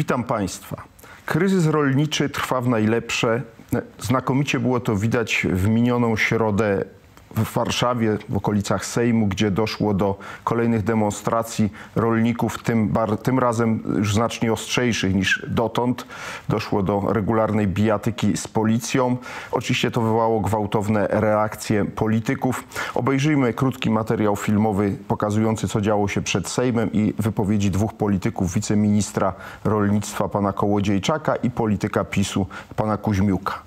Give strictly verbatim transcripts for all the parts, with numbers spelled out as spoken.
Witam Państwa. Kryzys rolniczy trwa w najlepsze. Znakomicie było to widać w minioną środę w Warszawie, w okolicach Sejmu, gdzie doszło do kolejnych demonstracji rolników, tym, bar, tym razem już znacznie ostrzejszych niż dotąd. Doszło do regularnej bijatyki z policją. Oczywiście to wywołało gwałtowne reakcje polityków. Obejrzyjmy krótki materiał filmowy pokazujący, co działo się przed Sejmem i wypowiedzi dwóch polityków, wiceministra rolnictwa pana Kołodziejczaka i polityka PiSu pana Kuźmiuka.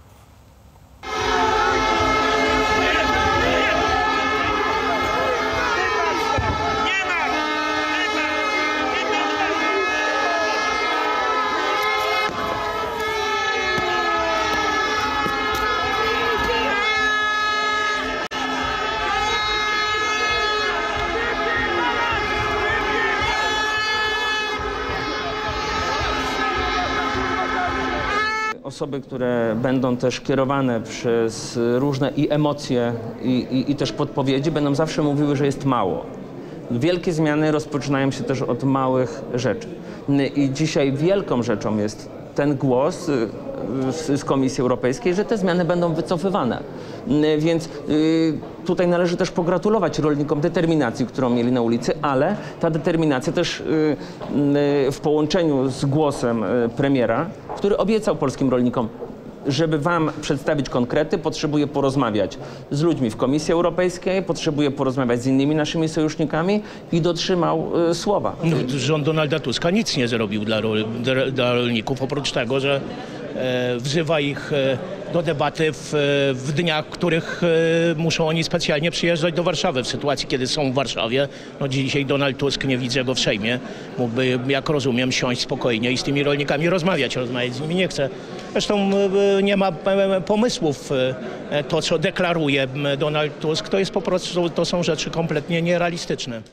Osoby, które będą też kierowane przez różne i emocje, i, i, i też podpowiedzi, będą zawsze mówiły, że jest mało. Wielkie zmiany rozpoczynają się też od małych rzeczy. I dzisiaj wielką rzeczą jest ten głos z, z Komisji Europejskiej, że te zmiany będą wycofywane. Więc y, tutaj należy też pogratulować rolnikom determinacji, którą mieli na ulicy, ale ta determinacja też y, y, w połączeniu z głosem y, premiera, który obiecał polskim rolnikom, żeby wam przedstawić konkrety, potrzebuje porozmawiać z ludźmi w Komisji Europejskiej, potrzebuje porozmawiać z innymi naszymi sojusznikami i dotrzymał y, słowa. No, rząd Donalda Tuska nic nie zrobił dla, rol, dla rolników, oprócz tego, że e, wzywa ich e, do debaty w, w dniach, w których e, muszą oni specjalnie przyjeżdżać do Warszawy. W sytuacji, kiedy są w Warszawie, no dzisiaj Donald Tusk, nie widzę go w Sejmie, mógłby, jak rozumiem, siąść spokojnie i z tymi rolnikami rozmawiać. Rozmawiać z nimi nie chce. Zresztą e, nie ma e, pomysłów. E, to, co deklaruje Donald Tusk, to jest po prostu, to są rzeczy kompletnie nierealistyczne.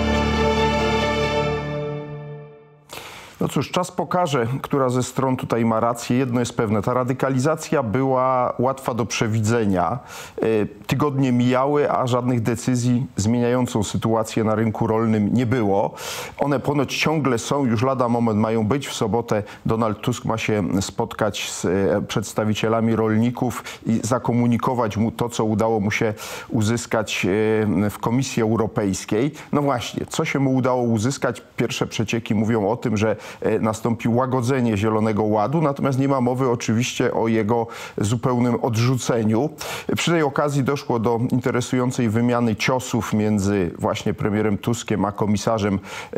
No cóż, czas pokaże, która ze stron tutaj ma rację. Jedno jest pewne, ta radykalizacja była łatwa do przewidzenia. Tygodnie mijały, a żadnych decyzji zmieniającą sytuację na rynku rolnym nie było. One ponoć ciągle są, już lada moment mają być. W sobotę Donald Tusk ma się spotkać z przedstawicielami rolników i zakomunikować mu to, co udało mu się uzyskać w Komisji Europejskiej. No właśnie, co się mu udało uzyskać? Pierwsze przecieki mówią o tym, że nastąpi łagodzenie Zielonego Ładu, natomiast nie ma mowy oczywiście o jego zupełnym odrzuceniu. Przy tej okazji doszło do interesującej wymiany ciosów między właśnie premierem Tuskiem a komisarzem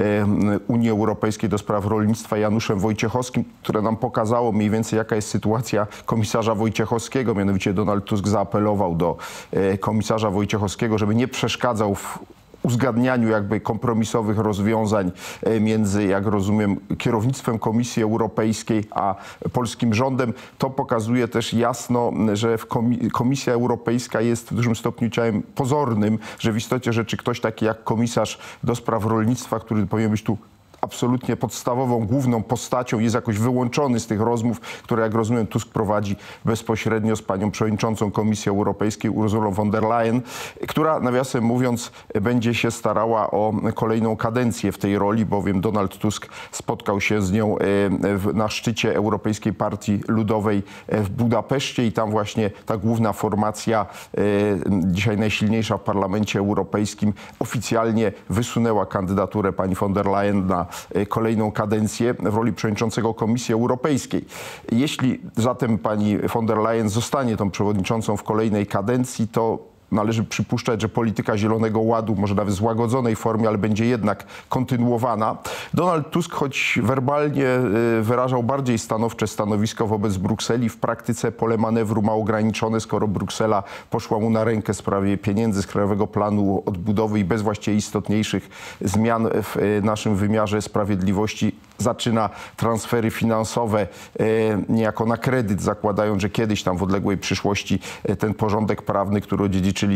Unii Europejskiej do spraw rolnictwa Januszem Wojciechowskim, które nam pokazało mniej więcej, jaka jest sytuacja komisarza Wojciechowskiego. Mianowicie Donald Tusk zaapelował do komisarza Wojciechowskiego, żeby nie przeszkadzał w uzgadnianiu jakby kompromisowych rozwiązań między, jak rozumiem, kierownictwem Komisji Europejskiej a polskim rządem. To pokazuje też jasno, że Komisja Europejska jest w dużym stopniu ciałem pozornym, że w istocie rzeczy ktoś taki jak komisarz do spraw rolnictwa, który powinien być tu absolutnie podstawową, główną postacią, jest jakoś wyłączony z tych rozmów, które, jak rozumiem, Tusk prowadzi bezpośrednio z panią przewodniczącą Komisji Europejskiej Ursulą von der Leyen, która, nawiasem mówiąc, będzie się starała o kolejną kadencję w tej roli, bowiem Donald Tusk spotkał się z nią na szczycie Europejskiej Partii Ludowej w Budapeszcie i tam właśnie ta główna formacja, dzisiaj najsilniejsza w Parlamencie Europejskim, oficjalnie wysunęła kandydaturę pani von der Leyen na kolejną kadencję w roli przewodniczącego Komisji Europejskiej. Jeśli zatem pani von der Leyen zostanie tą przewodniczącą w kolejnej kadencji, to należy przypuszczać, że polityka Zielonego Ładu, może nawet w złagodzonej formie, ale będzie jednak kontynuowana. Donald Tusk, choć werbalnie wyrażał bardziej stanowcze stanowisko wobec Brukseli, w praktyce pole manewru ma ograniczone, skoro Bruksela poszła mu na rękę w sprawie pieniędzy z Krajowego Planu Odbudowy i bez właściwie istotniejszych zmian w naszym wymiarze sprawiedliwości zaczyna transfery finansowe niejako na kredyt, zakładając, że kiedyś tam w odległej przyszłości ten porządek prawny, który odziedziczyliśmy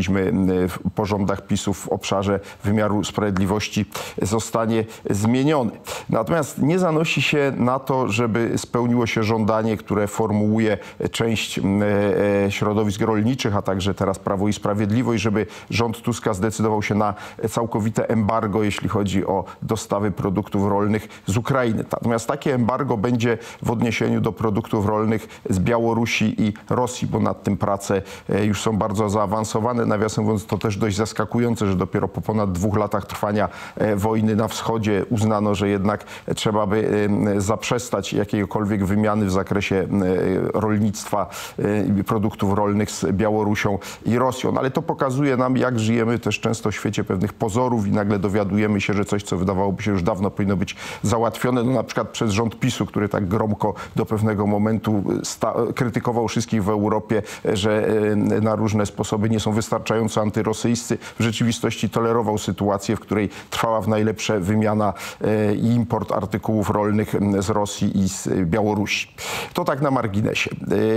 w porządach PiSu w obszarze wymiaru sprawiedliwości, zostanie zmieniony. Natomiast nie zanosi się na to, żeby spełniło się żądanie, które formułuje część środowisk rolniczych, a także teraz Prawo i Sprawiedliwość, żeby rząd Tuska zdecydował się na całkowite embargo, jeśli chodzi o dostawy produktów rolnych z Ukrainy. Ukrainy. Natomiast takie embargo będzie w odniesieniu do produktów rolnych z Białorusi i Rosji, bo nad tym prace już są bardzo zaawansowane. Nawiasem mówiąc, to też dość zaskakujące, że dopiero po ponad dwóch latach trwania wojny na wschodzie uznano, że jednak trzeba by zaprzestać jakiejkolwiek wymiany w zakresie rolnictwa i produktów rolnych z Białorusią i Rosją. Ale to pokazuje nam, jak żyjemy też często w świecie pewnych pozorów i nagle dowiadujemy się, że coś, co wydawałoby się już dawno powinno być załatwione, no na przykład przez rząd PiSu, który tak gromko do pewnego momentu krytykował wszystkich w Europie, że na różne sposoby nie są wystarczająco antyrosyjscy. W rzeczywistości tolerował sytuację, w której trwała w najlepsze wymiana i import artykułów rolnych z Rosji i z Białorusi. To tak na marginesie.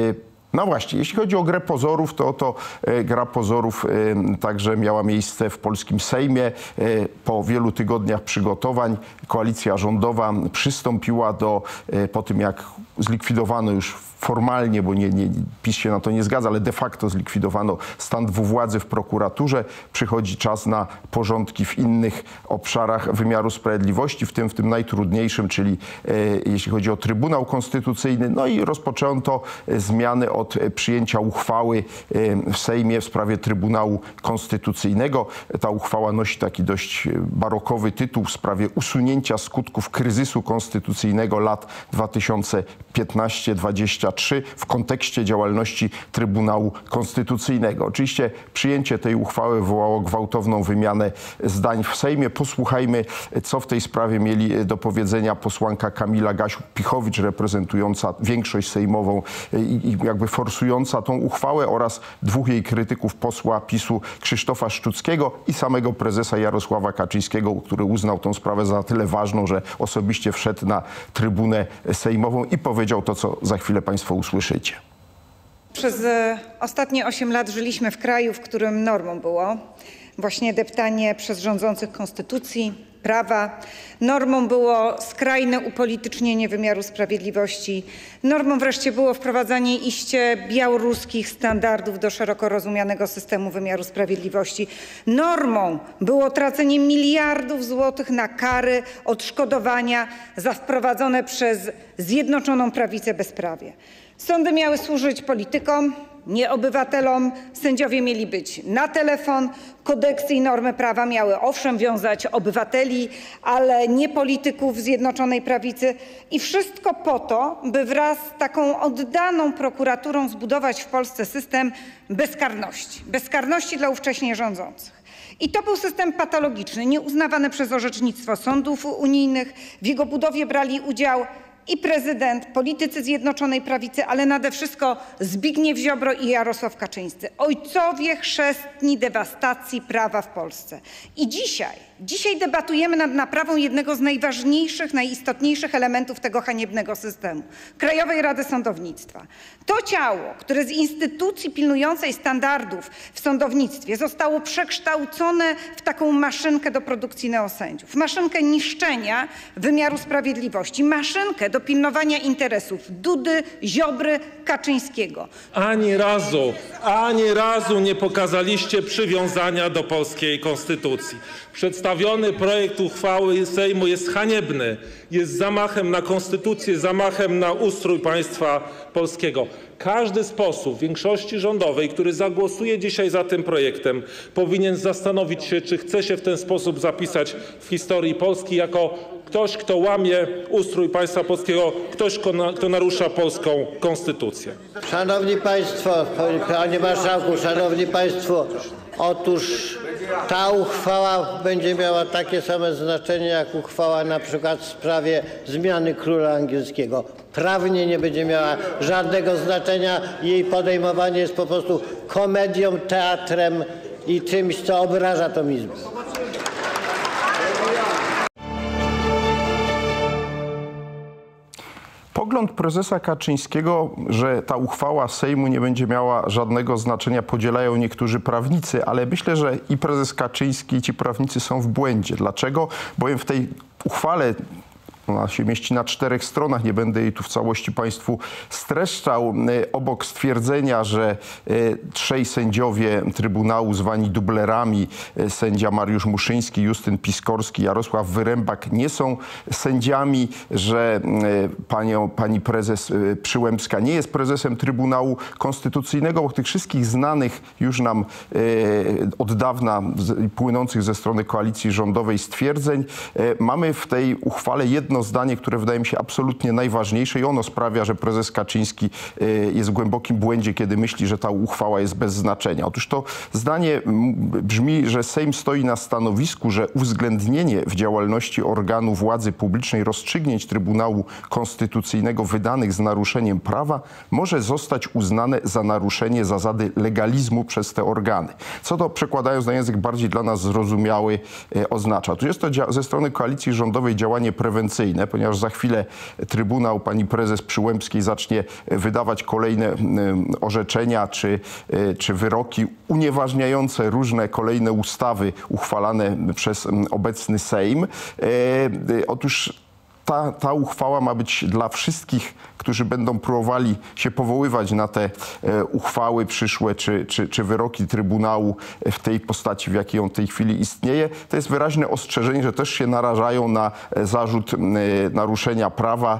No właśnie, jeśli chodzi o grę pozorów, to oto gra pozorów także miała miejsce w polskim Sejmie. Po wielu tygodniach przygotowań koalicja rządowa przystąpiła do, po tym jak zlikwidowano już formalnie, bo nie, nie, PiS się na to nie zgadza, ale de facto zlikwidowano stan dwuwładzy w prokuraturze. Przychodzi czas na porządki w innych obszarach wymiaru sprawiedliwości, w tym w tym najtrudniejszym, czyli e, jeśli chodzi o Trybunał Konstytucyjny. No i rozpoczęto zmiany od przyjęcia uchwały e, w Sejmie w sprawie Trybunału Konstytucyjnego. Ta uchwała nosi taki dość barokowy tytuł w sprawie usunięcia skutków kryzysu konstytucyjnego lat dwa tysiące piętnaście dwadzieścia trzy w kontekście działalności Trybunału Konstytucyjnego. Oczywiście przyjęcie tej uchwały wywołało gwałtowną wymianę zdań w Sejmie. Posłuchajmy, co w tej sprawie mieli do powiedzenia posłanka Kamila Gasiuk-Pihowicz, reprezentująca większość sejmową i, i jakby forsująca tą uchwałę, oraz dwóch jej krytyków, posła PiSu Krzysztofa Szczuckiego i samego prezesa Jarosława Kaczyńskiego, który uznał tą sprawę za tyle ważną, że osobiście wszedł na trybunę sejmową i powiedział to, co za chwilę Państwo usłyszycie. Przez ostatnie osiem lat żyliśmy w kraju, w którym normą było właśnie deptanie przez rządzących konstytucji, prawa. Normą było skrajne upolitycznienie wymiaru sprawiedliwości. Normą wreszcie było wprowadzanie iście białoruskich standardów do szeroko rozumianego systemu wymiaru sprawiedliwości. Normą było tracenie miliardów złotych na kary, odszkodowania za wprowadzone przez Zjednoczoną Prawicę bezprawie. Sądy miały służyć politykom, nie obywatelom. Sędziowie mieli być na telefon. Kodeksy i normy prawa miały owszem wiązać obywateli, ale nie polityków Zjednoczonej Prawicy. I wszystko po to, by wraz z taką oddaną prokuraturą zbudować w Polsce system bezkarności. Bezkarności dla ówcześnie rządzących. I to był system patologiczny, nieuznawany przez orzecznictwo sądów unijnych. W jego budowie brali udział i prezydent, politycy Zjednoczonej Prawicy, ale nade wszystko Zbigniew Ziobro i Jarosław Kaczyński. Ojcowie chrzestni dewastacji prawa w Polsce. I dzisiaj, dzisiaj debatujemy nad naprawą jednego z najważniejszych, najistotniejszych elementów tego haniebnego systemu – Krajowej Rady Sądownictwa. To ciało, które z instytucji pilnującej standardów w sądownictwie zostało przekształcone w taką maszynkę do produkcji neosędziów. Maszynkę niszczenia wymiaru sprawiedliwości. Maszynkę do pilnowania interesów Dudy, Ziobry, Kaczyńskiego. Ani razu, ani razu nie pokazaliście przywiązania do polskiej konstytucji. Przedstawiony projekt uchwały Sejmu jest haniebny, jest zamachem na konstytucję, zamachem na ustrój państwa polskiego. Każdy z posłów większości rządowej, który zagłosuje dzisiaj za tym projektem, powinien zastanowić się, czy chce się w ten sposób zapisać w historii Polski jako ktoś, kto łamie ustrój państwa polskiego, ktoś, kto narusza polską konstytucję. Szanowni Państwo, Panie Marszałku, Szanowni Państwo, otóż ta uchwała będzie miała takie same znaczenie jak uchwała na przykład w sprawie zmiany króla angielskiego. Prawnie nie będzie miała żadnego znaczenia. Jej podejmowanie jest po prostu komedią, teatrem i czymś, co obraża tą Izbę. Pogląd prezesa Kaczyńskiego, że ta uchwała Sejmu nie będzie miała żadnego znaczenia, podzielają niektórzy prawnicy, ale myślę, że i prezes Kaczyński, i ci prawnicy są w błędzie. Dlaczego? Bowiem w tej uchwale Ona się mieści na czterech stronach, nie będę jej tu w całości Państwu streszczał. Obok stwierdzenia, że trzej sędziowie Trybunału zwani dublerami, sędzia Mariusz Muszyński, Justyn Piskorski, Jarosław Wyrembak, nie są sędziami, że panią, pani prezes Przyłębska nie jest prezesem Trybunału Konstytucyjnego, bo tych wszystkich znanych już nam od dawna płynących ze strony koalicji rządowej stwierdzeń mamy w tej uchwale jedno zdanie, które wydaje mi się absolutnie najważniejsze i ono sprawia, że prezes Kaczyński jest w głębokim błędzie, kiedy myśli, że ta uchwała jest bez znaczenia. Otóż to zdanie brzmi, że Sejm stoi na stanowisku, że uwzględnienie w działalności organu władzy publicznej rozstrzygnięć Trybunału Konstytucyjnego wydanych z naruszeniem prawa może zostać uznane za naruszenie zasady legalizmu przez te organy. Co to, przekładając na język bardziej dla nas zrozumiały, oznacza? Tu jest to ze strony koalicji rządowej działanie prewencyjne, ponieważ za chwilę Trybunał pani prezes Przyłębskiej zacznie wydawać kolejne orzeczenia czy, czy wyroki unieważniające różne kolejne ustawy uchwalane przez obecny Sejm. Otóż Ta, ta uchwała ma być dla wszystkich, którzy będą próbowali się powoływać na te e, uchwały przyszłe czy, czy, czy wyroki Trybunału w tej postaci, w jakiej on w tej chwili istnieje. To jest wyraźne ostrzeżenie, że też się narażają na e, zarzut e, naruszenia prawa,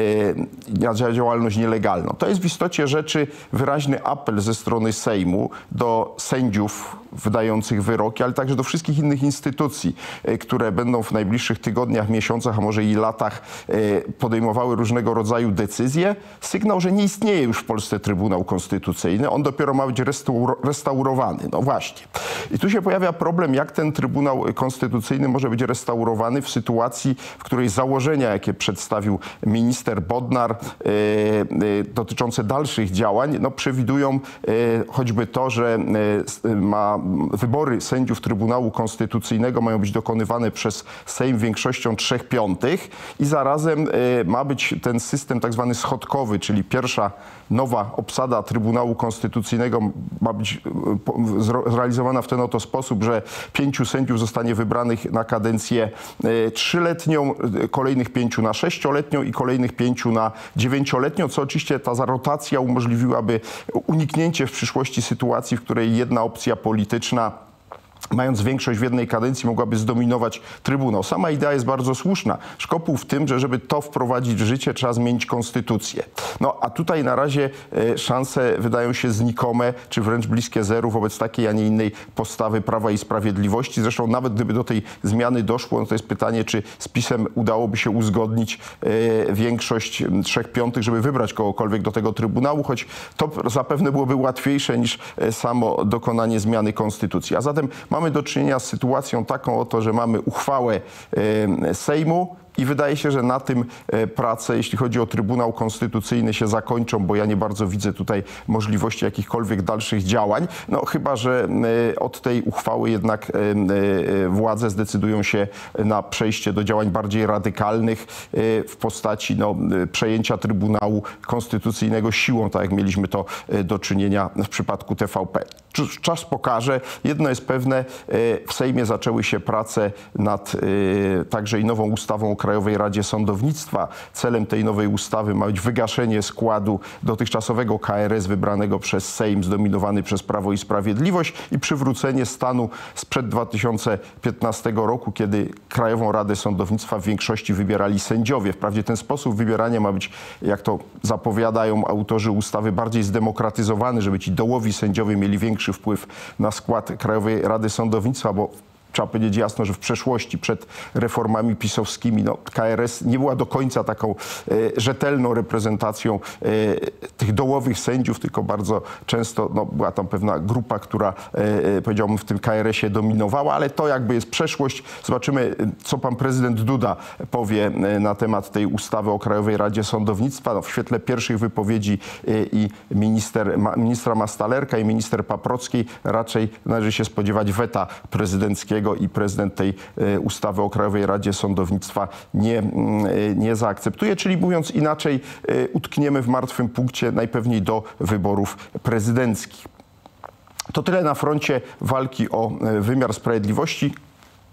e, na działalność nielegalną. To jest w istocie rzeczy wyraźny apel ze strony Sejmu do sędziów wydających wyroki, ale także do wszystkich innych instytucji, e, które będą w najbliższych tygodniach, miesiącach, a może i latach podejmowały różnego rodzaju decyzje. Sygnał, że nie istnieje już w Polsce Trybunał Konstytucyjny. On dopiero ma być restauro restaurowany. No właśnie. I tu się pojawia problem, jak ten Trybunał Konstytucyjny może być restaurowany w sytuacji, w której założenia, jakie przedstawił minister Bodnar yy, yy, dotyczące dalszych działań, no, przewidują yy, choćby to, że yy, ma wybory sędziów Trybunału Konstytucyjnego mają być dokonywane przez Sejm większością trzech piątych i zarazem y, ma być ten system tak zwany schodkowy, czyli pierwsza nowa obsada Trybunału Konstytucyjnego ma być y, zrealizowana w ten oto sposób, że pięciu sędziów zostanie wybranych na kadencję y, trzyletnią, y, kolejnych pięciu na sześcioletnią i kolejnych pięciu na dziewięcioletnią, co oczywiście ta rotacja umożliwiłaby uniknięcie w przyszłości sytuacji, w której jedna opcja polityczna, mając większość w jednej kadencji, mogłaby zdominować Trybunał. Sama idea jest bardzo słuszna. Szkopuł w tym, że żeby to wprowadzić w życie, trzeba zmienić konstytucję. No a tutaj na razie e, szanse wydają się znikome, czy wręcz bliskie zeru wobec takiej, a nie innej postawy Prawa i Sprawiedliwości. Zresztą nawet gdyby do tej zmiany doszło, no to jest pytanie, czy z PiS-em udałoby się uzgodnić e, większość trzech piątych, żeby wybrać kogokolwiek do tego Trybunału, choć to zapewne byłoby łatwiejsze niż e, samo dokonanie zmiany konstytucji. A zatem mamy do czynienia z sytuacją taką oto, że mamy uchwałę e, Sejmu i wydaje się, że na tym e, prace, jeśli chodzi o Trybunał Konstytucyjny, się zakończą, bo ja nie bardzo widzę tutaj możliwości jakichkolwiek dalszych działań. No chyba że e, od tej uchwały jednak e, e, władze zdecydują się na przejście do działań bardziej radykalnych e, w postaci no, przejęcia Trybunału Konstytucyjnego siłą, tak jak mieliśmy to e, do czynienia w przypadku T V P. Czas pokaże. Jedno jest pewne, w Sejmie zaczęły się prace nad y, także i nową ustawą o Krajowej Radzie Sądownictwa. Celem tej nowej ustawy ma być wygaszenie składu dotychczasowego K R S wybranego przez Sejm, zdominowany przez Prawo i Sprawiedliwość i przywrócenie stanu sprzed dwa tysiące piętnastego roku, kiedy Krajową Radę Sądownictwa w większości wybierali sędziowie. Wprawdzie ten sposób wybierania ma być, jak to zapowiadają autorzy ustawy, bardziej zdemokratyzowany, żeby ci dołowi sędziowie mieli większy wpływ na skład Krajowej Rady Sądownictwa, bo trzeba powiedzieć jasno, że w przeszłości przed reformami pisowskimi no, K R S nie była do końca taką e, rzetelną reprezentacją e, tych dołowych sędziów, tylko bardzo często no, była tam pewna grupa, która e, powiedziałbym w tym K R S ie dominowała, ale to jakby jest przeszłość. Zobaczymy, co pan prezydent Duda powie na temat tej ustawy o Krajowej Radzie Sądownictwa. No, w świetle pierwszych wypowiedzi e, i minister, ma, ministra Mastalerka i minister Paprockiej raczej należy się spodziewać weta prezydenckiego i prezydent tej e, ustawy o Krajowej Radzie Sądownictwa nie, e, nie zaakceptuje. Czyli mówiąc inaczej, e, utkniemy w martwym punkcie najpewniej do wyborów prezydenckich. To tyle na froncie walki o e, wymiar sprawiedliwości.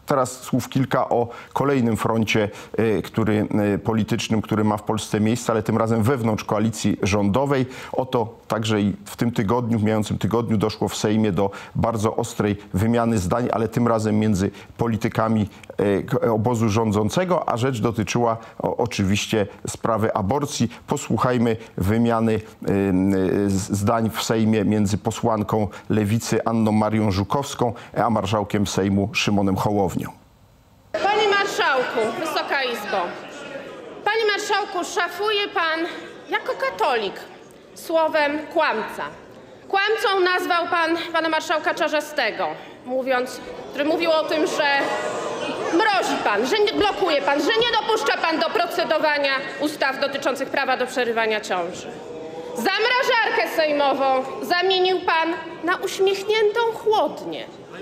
Teraz słów kilka o kolejnym froncie który, politycznym, który ma w Polsce miejsce, ale tym razem wewnątrz koalicji rządowej. Oto także i w tym tygodniu, w mijającym tygodniu doszło w Sejmie do bardzo ostrej wymiany zdań, ale tym razem między politykami obozu rządzącego, a rzecz dotyczyła o, oczywiście sprawy aborcji. Posłuchajmy wymiany zdań w Sejmie między posłanką Lewicy Anną Marią Żukowską, a marszałkiem Sejmu Szymonem Hołownią. Panie Marszałku, Wysoka Izbo, Panie Marszałku, szafuje Pan jako katolik słowem kłamca. Kłamcą nazwał Pan Pana Marszałka Czarzastego, mówiąc, który mówił o tym, że mrozi Pan, że nie blokuje Pan, że nie dopuszcza Pan do procedowania ustaw dotyczących prawa do przerywania ciąży. Zamrażarkę sejmową zamienił Pan na uśmiechniętą chłodnię.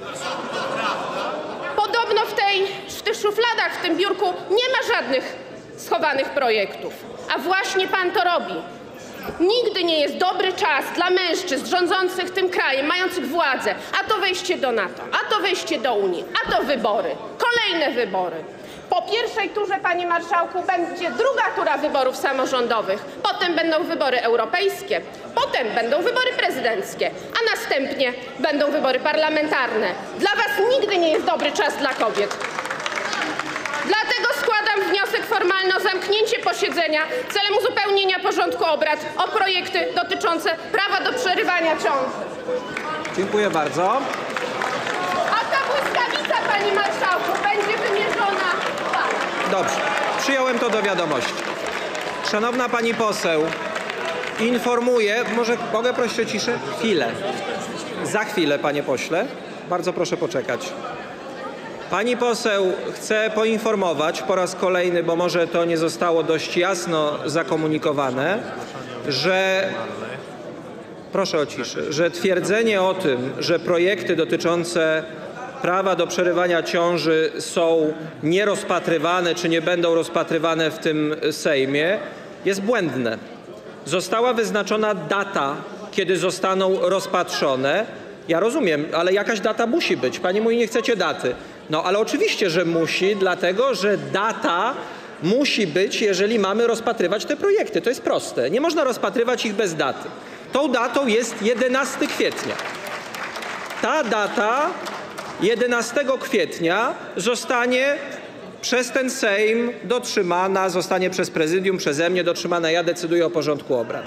Podobno w, tej, w tych szufladach, w tym biurku nie ma żadnych schowanych projektów, a właśnie Pan to robi. Nigdy nie jest dobry czas dla mężczyzn rządzących tym krajem, mających władzę, a to wejście do NATO, a to wejście do Unii, a to wybory, kolejne wybory. Po pierwszej turze, Panie Marszałku, będzie druga tura wyborów samorządowych, potem będą wybory europejskie, potem będą wybory prezydenckie, a następnie będą wybory parlamentarne. Dla Was nigdy nie jest dobry czas dla kobiet. Dlatego składam wniosek formalny o zamknięcie posiedzenia celem uzupełnienia porządku obrad o projekty dotyczące prawa do przerywania ciąży. Dziękuję bardzo. A ta błyskawica, Panie Marszałku, będzie wymierzona w Pana. Dobrze, przyjąłem to do wiadomości. Szanowna Pani poseł, informuję, może mogę prosić o ciszę? Chwilę. Za chwilę, Panie pośle. Bardzo proszę poczekać. Pani poseł chce poinformować po raz kolejny, bo może to nie zostało dość jasno zakomunikowane, że, proszę o ciszę, że twierdzenie o tym, że projekty dotyczące prawa do przerywania ciąży są nierozpatrywane, czy nie będą rozpatrywane w tym Sejmie, jest błędne. Została wyznaczona data, kiedy zostaną rozpatrzone. Ja rozumiem, ale jakaś data musi być. Pani mówi, nie chcecie daty. No ale oczywiście, że musi, dlatego że data musi być, jeżeli mamy rozpatrywać te projekty. To jest proste. Nie można rozpatrywać ich bez daty. Tą datą jest jedenastego kwietnia. Ta data jedenastego kwietnia zostanie przez ten Sejm dotrzymana, zostanie przez prezydium, przeze mnie dotrzymana. Ja decyduję o porządku obrad.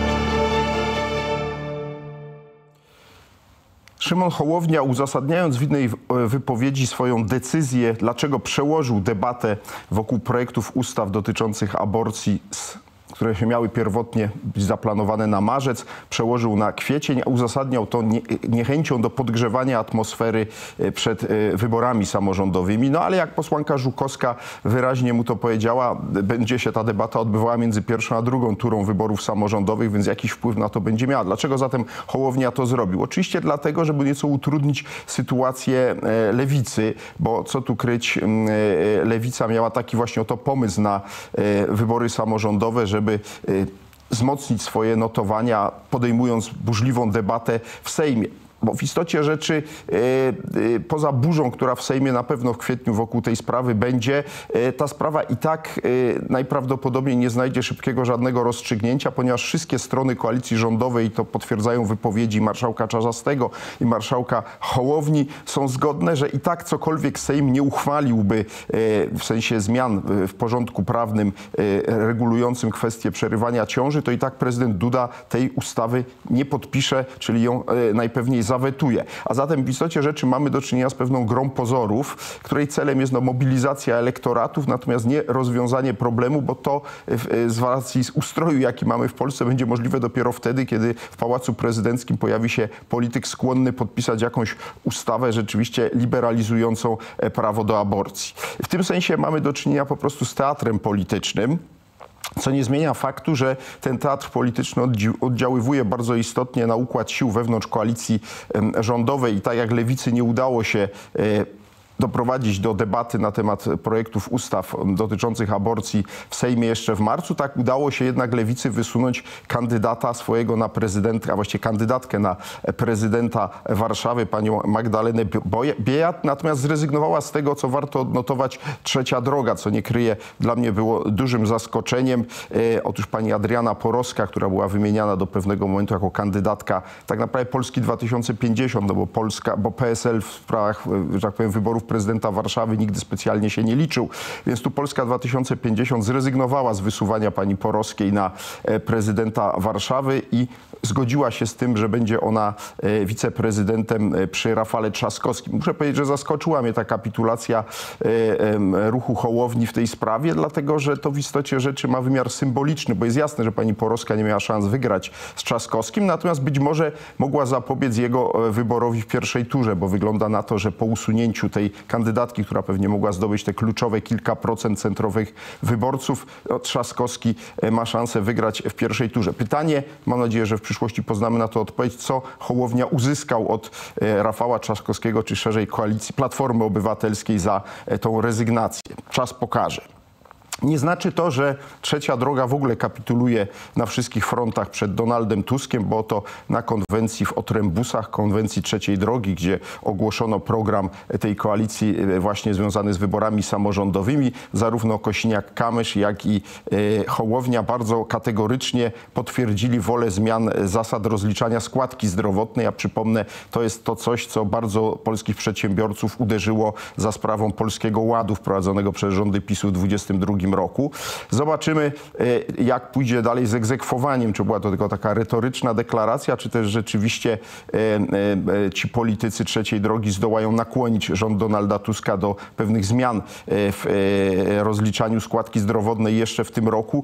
Szymon Hołownia, uzasadniając w innej wypowiedzi swoją decyzję, dlaczego przełożył debatę wokół projektów ustaw dotyczących aborcji, które się miały pierwotnie być zaplanowane na marzec, przełożył na kwiecień, a uzasadniał to nie, niechęcią do podgrzewania atmosfery przed wyborami samorządowymi. No ale jak posłanka Żukowska wyraźnie mu to powiedziała, będzie się ta debata odbywała między pierwszą a drugą turą wyborów samorządowych, więc jakiś wpływ na to będzie miała. Dlaczego zatem Hołownia to zrobił? Oczywiście dlatego, żeby nieco utrudnić sytuację lewicy, bo co tu kryć, lewica miała taki właśnie oto pomysł na wybory samorządowe, żeby żeby wzmocnić swoje notowania, podejmując burzliwą debatę w Sejmie. Bo w istocie rzeczy e, e, poza burzą, która w Sejmie na pewno w kwietniu wokół tej sprawy będzie, e, ta sprawa i tak e, najprawdopodobniej nie znajdzie szybkiego żadnego rozstrzygnięcia, ponieważ wszystkie strony koalicji rządowej, to potwierdzają wypowiedzi marszałka Czarzastego i marszałka Hołowni, są zgodne, że i tak cokolwiek Sejm nie uchwaliłby e, w sensie zmian w porządku prawnym e, regulującym kwestię przerywania ciąży, to i tak prezydent Duda tej ustawy nie podpisze, czyli ją e, najpewniej zawetuje. A zatem w istocie rzeczy mamy do czynienia z pewną grą pozorów, której celem jest no, mobilizacja elektoratów, natomiast nie rozwiązanie problemu, bo to w, z racji ustroju, jaki mamy w Polsce, będzie możliwe dopiero wtedy, kiedy w Pałacu Prezydenckim pojawi się polityk skłonny podpisać jakąś ustawę rzeczywiście liberalizującą prawo do aborcji. W tym sensie mamy do czynienia po prostu z teatrem politycznym, co nie zmienia faktu, że ten teatr polityczny oddziaływuje bardzo istotnie na układ sił wewnątrz koalicji rządowej i tak jak Lewicy nie udało się doprowadzić do debaty na temat projektów ustaw dotyczących aborcji w Sejmie jeszcze w marcu, tak udało się jednak Lewicy wysunąć kandydata swojego na prezydenta, a właściwie kandydatkę na prezydenta Warszawy, panią Magdalenę Biejat, natomiast zrezygnowała z tego, co warto odnotować, Trzecia Droga, co nie kryje, dla mnie było dużym zaskoczeniem. E, otóż pani Adriana Porowska, która była wymieniana do pewnego momentu jako kandydatka tak naprawdę Polski dwa tysiące pięćdziesiąt, no bo Polska, bo P S L w sprawach, że tak powiem, wyborów prezydenta Warszawy nigdy specjalnie się nie liczył, więc tu Polska dwa tysiące pięćdziesiąt zrezygnowała z wysuwania pani Porowskiej na prezydenta Warszawy i zgodziła się z tym, że będzie ona wiceprezydentem przy Rafale Trzaskowskim. Muszę powiedzieć, że zaskoczyła mnie ta kapitulacja ruchu Hołowni w tej sprawie, dlatego że to w istocie rzeczy ma wymiar symboliczny, bo jest jasne, że pani Porowska nie miała szans wygrać z Trzaskowskim, natomiast być może mogła zapobiec jego wyborowi w pierwszej turze, bo wygląda na to, że po usunięciu tej kandydatki, która pewnie mogła zdobyć te kluczowe kilka procent centrowych wyborców, Trzaskowski ma szansę wygrać w pierwszej turze. Pytanie, mam nadzieję, że w przyszłości poznamy na to odpowiedź, co Hołownia uzyskał od Rafała Trzaskowskiego, czy szerzej koalicji Platformy Obywatelskiej za tą rezygnację. Czas pokaże. Nie znaczy to, że Trzecia Droga w ogóle kapituluje na wszystkich frontach przed Donaldem Tuskiem, bo to na konwencji w Otrębusach, konwencji Trzeciej Drogi, gdzie ogłoszono program tej koalicji właśnie związany z wyborami samorządowymi, zarówno Kosiniak-Kamysz, jak i Hołownia bardzo kategorycznie potwierdzili wolę zmian zasad rozliczania składki zdrowotnej. Ja przypomnę, to jest to coś, co bardzo polskich przedsiębiorców uderzyło za sprawą Polskiego Ładu wprowadzonego przez rządy PiSu w dwudziestym drugim roku. Zobaczymy, jak pójdzie dalej z egzekwowaniem. Czy była to tylko taka retoryczna deklaracja, czy też rzeczywiście ci politycy Trzeciej Drogi zdołają nakłonić rząd Donalda Tuska do pewnych zmian w rozliczaniu składki zdrowotnej jeszcze w tym roku.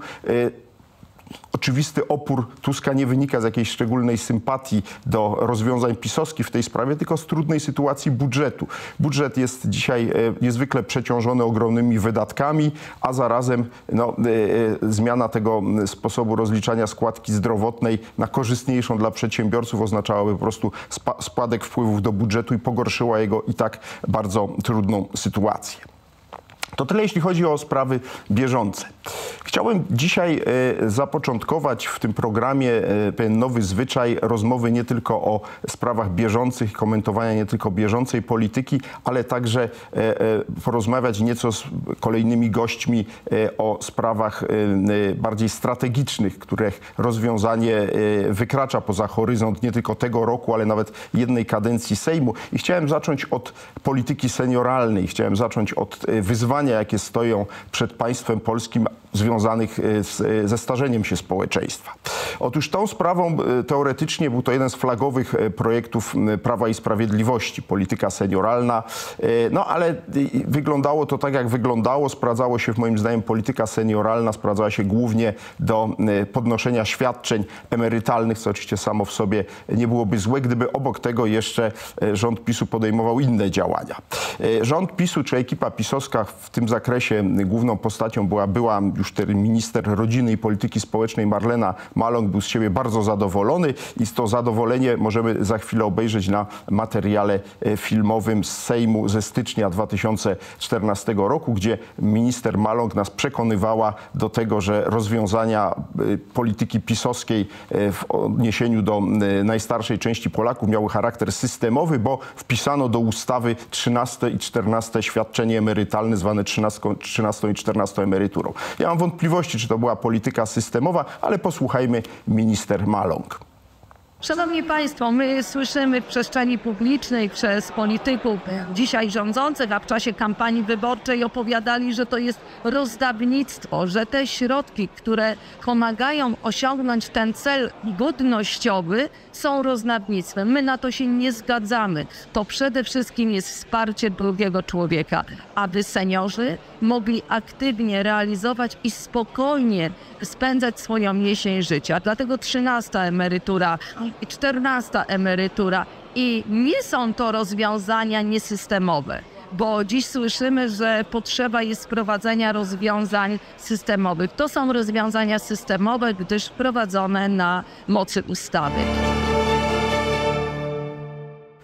Oczywisty opór Tuska nie wynika z jakiejś szczególnej sympatii do rozwiązań pisowskich w tej sprawie, tylko z trudnej sytuacji budżetu. Budżet jest dzisiaj niezwykle przeciążony ogromnymi wydatkami, a zarazem no, zmiana tego sposobu rozliczania składki zdrowotnej na korzystniejszą dla przedsiębiorców oznaczałaby po prostu spadek wpływów do budżetu i pogorszyła jego i tak bardzo trudną sytuację. To tyle, jeśli chodzi o sprawy bieżące. Chciałbym dzisiaj e, zapoczątkować w tym programie e, pewien nowy zwyczaj rozmowy nie tylko o sprawach bieżących, komentowania nie tylko bieżącej polityki, ale także e, e, porozmawiać nieco z kolejnymi gośćmi e, o sprawach e, bardziej strategicznych, których rozwiązanie e, wykracza poza horyzont nie tylko tego roku, ale nawet jednej kadencji Sejmu. I chciałem zacząć od polityki senioralnej. Chciałem zacząć od e, wyzwania, jakie stoją przed państwem polskim związanych z, ze starzeniem się społeczeństwa. Otóż tą sprawą teoretycznie był to jeden z flagowych projektów Prawa i Sprawiedliwości, polityka senioralna, no ale wyglądało to tak, jak wyglądało. Sprawdzało się, moim zdaniem, polityka senioralna sprawdzała się głównie do podnoszenia świadczeń emerytalnych, co oczywiście samo w sobie nie byłoby złe, gdyby obok tego jeszcze rząd PiSu podejmował inne działania. Rząd PiSu, czy ekipa pisowska w tym zakresie główną postacią była, była już minister rodziny i polityki społecznej Marlena Maląg, był z siebie bardzo zadowolony i to zadowolenie możemy za chwilę obejrzeć na materiale filmowym z Sejmu ze stycznia dwa tysiące czternastego roku, gdzie minister Maląg nas przekonywała do tego, że rozwiązania polityki pisowskiej w odniesieniu do najstarszej części Polaków miały charakter systemowy, bo wpisano do ustawy trzynaste i czternaste świadczenie emerytalne zwane trzynastą i czternastą emeryturą. Ja mam wątpliwości, czy to była polityka systemowa, ale posłuchajmy minister Maląg. Szanowni Państwo, my słyszymy w przestrzeni publicznej przez polityków dzisiaj rządzących, a w czasie kampanii wyborczej opowiadali, że to jest rozdawnictwo, że te środki, które pomagają osiągnąć ten cel godnościowy, są rozdawnictwem. My na to się nie zgadzamy. To przede wszystkim jest wsparcie drugiego człowieka, aby seniorzy mogli aktywnie realizować i spokojnie spędzać swoją jesień życia. Dlatego trzynasta emerytura i czternasta emerytura. I nie są to rozwiązania niesystemowe, bo dziś słyszymy, że potrzeba jest wprowadzenia rozwiązań systemowych. To są rozwiązania systemowe, gdyż wprowadzone na mocy ustawy.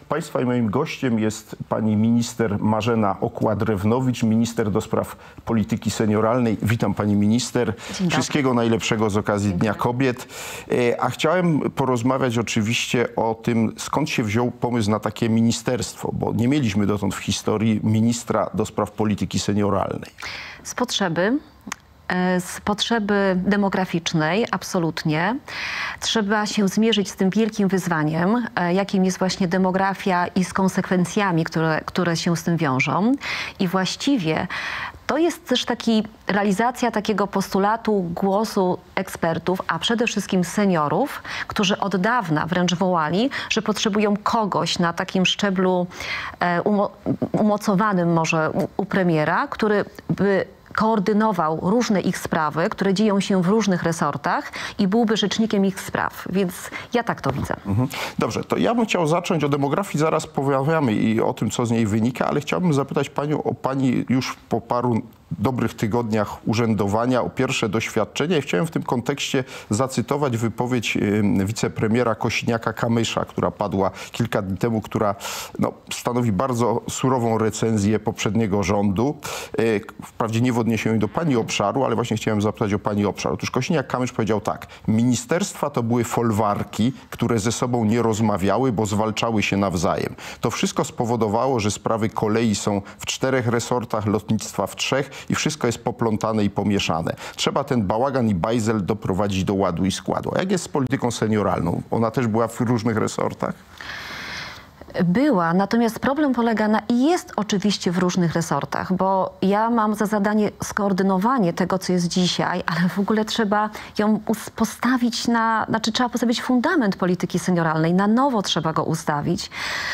Państwa i moim gościem jest pani minister Marzena Okła-Drewnowicz, minister do spraw polityki senioralnej. Witam pani minister. Wszystkiego najlepszego z okazji Dnia Kobiet. A chciałem porozmawiać oczywiście o tym, skąd się wziął pomysł na takie ministerstwo, bo nie mieliśmy dotąd w historii ministra do spraw polityki senioralnej. Z potrzeby. Z potrzeby demograficznej, absolutnie. Trzeba się zmierzyć z tym wielkim wyzwaniem, jakim jest właśnie demografia i z konsekwencjami, które, które się z tym wiążą. I właściwie to jest też taki, realizacja takiego postulatu głosu ekspertów, a przede wszystkim seniorów, którzy od dawna wręcz wołali, że potrzebują kogoś na takim szczeblu umo umocowanym może u, u premiera, który by koordynował różne ich sprawy, które dzieją się w różnych resortach i byłby rzecznikiem ich spraw. Więc ja tak to widzę. Mhm. Dobrze, to ja bym chciał zacząć o demografii, zaraz powiadamy i o tym, co z niej wynika, ale chciałbym zapytać panią o pani już po paru dobrych tygodniach urzędowania, o pierwsze doświadczenia i chciałem w tym kontekście zacytować wypowiedź wicepremiera Kosiniaka-Kamysza, która padła kilka dni temu, która no, stanowi bardzo surową recenzję poprzedniego rządu. Wprawdzie nie w odniesieniu do pani obszaru, ale właśnie chciałem zapytać o pani obszar. Otóż Kosiniak-Kamysz powiedział tak: ministerstwa to były folwarki, które ze sobą nie rozmawiały, bo zwalczały się nawzajem. To wszystko spowodowało, że sprawy kolei są w czterech resortach, lotnictwa w trzech, i wszystko jest poplątane i pomieszane. Trzeba ten bałagan i bajzel doprowadzić do ładu i składu. A jak jest z polityką senioralną? Ona też była w różnych resortach? Była, natomiast problem polega na, i jest oczywiście w różnych resortach, bo ja mam za zadanie skoordynowanie tego, co jest dzisiaj, ale w ogóle trzeba ją postawić na, znaczy trzeba postawić fundament polityki senioralnej, na nowo trzeba go ustawić.